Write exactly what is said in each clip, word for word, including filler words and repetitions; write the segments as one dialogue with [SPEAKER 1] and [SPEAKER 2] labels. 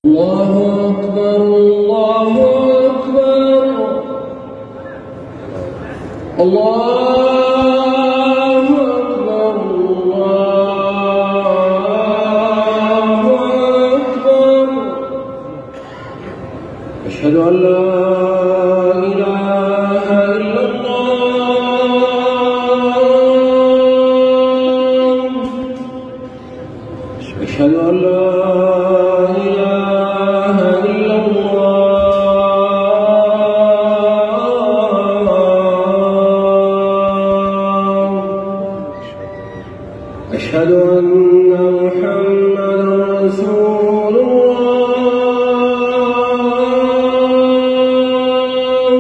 [SPEAKER 1] الله أكبر الله أكبر الله أكبر الله أكبر أشهد أن لا إله إلا الله أشهد أن لا أشهد أن محمدًا رسول الله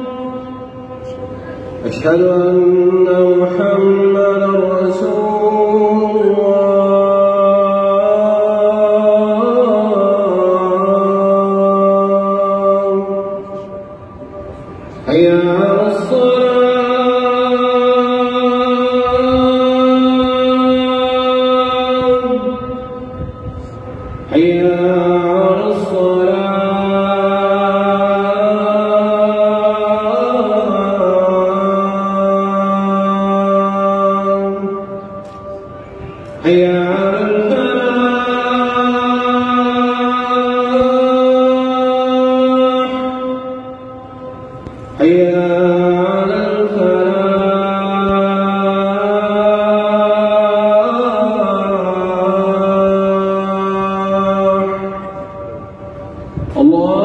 [SPEAKER 1] أشهد أن محمدًا رسول الله حي على الصلاة حي على الصلاة حي على الفلاح حي على الفلاح الله